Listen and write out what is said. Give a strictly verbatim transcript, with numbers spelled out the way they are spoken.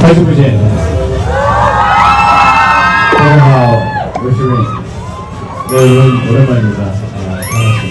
再次不见。大家好，我是 Rain。 네, 여러분 오랜만입니다. 아, 반갑습니다.